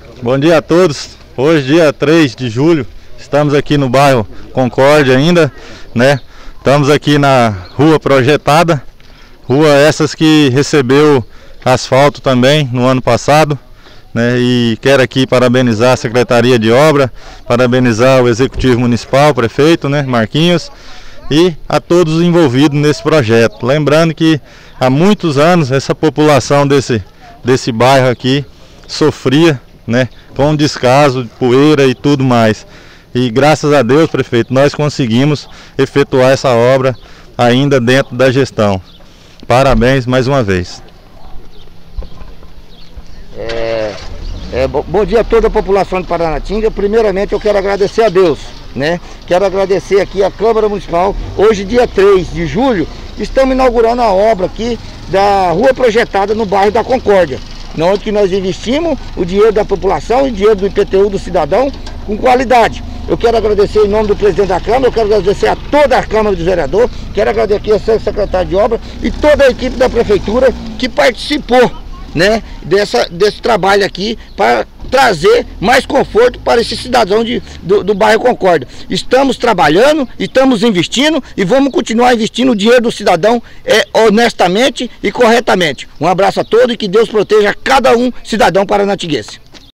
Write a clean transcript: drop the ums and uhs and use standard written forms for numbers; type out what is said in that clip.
Bom dia a todos. Hoje, dia 3 de julho, estamos aqui no bairro Concórdia ainda, né? Estamos aqui na rua projetada, rua essas que recebeu asfalto também no ano passado, né? E quero aqui parabenizar a Secretaria de Obra, parabenizar o Executivo Municipal, o prefeito, né, Marquinhos, e a todos os envolvidos nesse projeto. Lembrando que há muitos anos essa população desse bairro aqui sofria, né, com descaso de poeira e tudo mais. E graças a Deus, prefeito, nós conseguimos efetuar essa obra ainda dentro da gestão. Parabéns mais uma vez. Bom dia a toda a população de Paranatinga. Primeiramente eu quero agradecer a Deus, né? Quero agradecer aqui a Câmara Municipal. Hoje, dia 3 de julho, estamos inaugurando a obra aqui da rua projetada no bairro da Concórdia, onde nós investimos o dinheiro da população e o dinheiro do IPTU do cidadão com qualidade. Eu quero agradecer em nome do presidente da Câmara, eu quero agradecer a toda a Câmara de Vereadores, quero agradecer aqui ao secretário de obra e toda a equipe da Prefeitura que participou, né, desse trabalho aqui para trazer mais conforto para esse cidadão do bairro Concórdia. Estamos trabalhando, estamos investindo e vamos continuar investindo o dinheiro do cidadão honestamente e corretamente. Um abraço a todos e que Deus proteja cada cidadão paranatinguense.